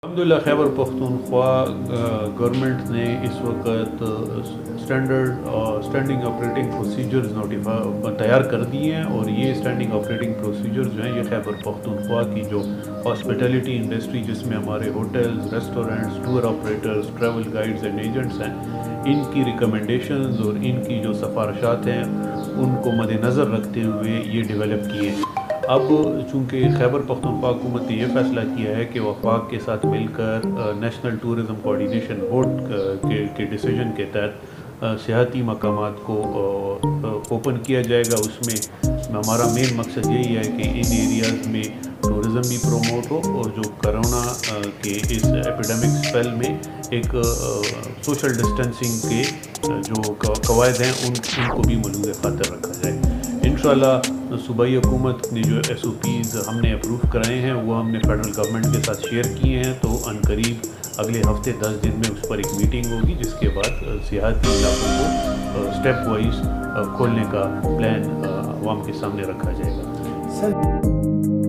الحمدللہ خیبر پختونخوا گورنمنٹ نے اس وقت اسٹینڈنگ آپریٹنگ پروسیجرز تیار کر دیے ہیں، اور یہ اسٹینڈنگ آپریٹنگ پروسیجرز جو ہیں یہ خیبر پختونخوا کی جو ہاسپٹیلٹی انڈسٹری، جس میں ہمارے hotels, restaurants, tour operators, travel guides and agents ہیں، ان کی ریکمنڈیشنز اور ان کی جو سفارشات ہیں ان کو مد نظر رکھتے ہوئے یہ ڈیولپ کیے ہیں۔ اب چونکہ خیبر پختونخوا حکومت نے یہ فیصلہ کیا ہے کہ وفاق کے ساتھ مل کر نیشنل ٹورزم کوآرڈینیشن بورڈ کے ڈیسیجن کے تحت سیاحتی مقامات کو اوپن کیا جائے گا۔ اس میں ہمارا مین مقصد یہی ہے کہ ان ایریاز میں ٹورزم بھی پروموٹ ہو، اور جو کرونا کے اس ایپیڈیمک اسپیل میں ایک سوشل ڈسٹینسنگ کے جو قواعد ہیں ان کو بھی ملحوظ خاطر رکھا جائے۔ انشاءاللہ صوبائی حکومت نے جو SOPs ہم نے اپروو کرائے ہیں وہ ہم نے فیڈرل گورنمنٹ کے ساتھ شیئر کیے ہیں، تو عنقریب اگلے ہفتے 10 دن میں اس پر ایک میٹنگ ہوگی، جس کے بعد سیاحتی علاقوں کو اسٹیپ وائز کھولنے کا پلان عوام کے سامنے رکھا جائے گا۔